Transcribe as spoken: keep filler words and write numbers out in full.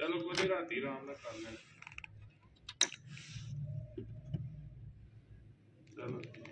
ਚਲੋ ਕੋਈ ਨੀ, ਰਾਤੀ ਆਰਾਮ ਨਾਲ ਕਰ ਲੈਣਾ। ਚਲੋ